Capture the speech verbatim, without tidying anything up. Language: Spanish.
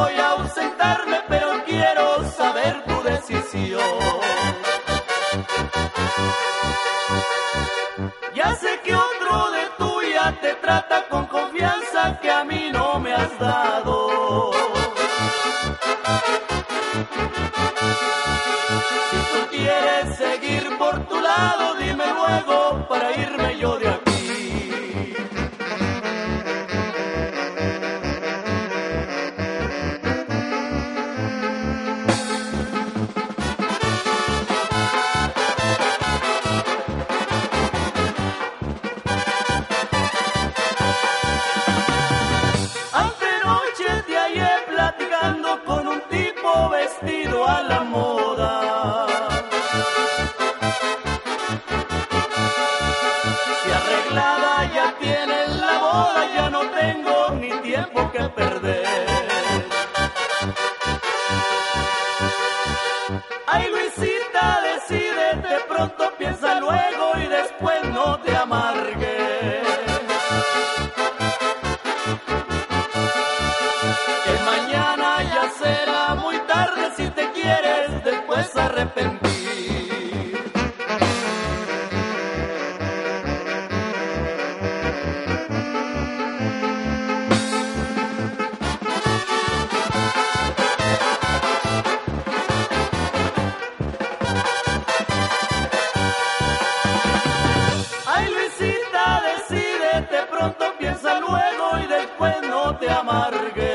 voy a ausentarme, pero quiero saber tu decisión. Ya sé que otro de tuya te trata con confianza que a mí no me has dado. Si tú quieres seguir por tu lado, dime luego para irme yo de aquí. Antenoche te hallé platicando con un tipo vestido a la moda. Si arreglada ya tienes la boda, ya no tengo ni tiempo que perder. Ay, Luisita, decídete pronto, piensa luego y después no te amargues. Que mañana ya será muy tarde si te quieres después arrepentir. Ay, Luisita, decídete pronto, piensa luego y después no te amargues.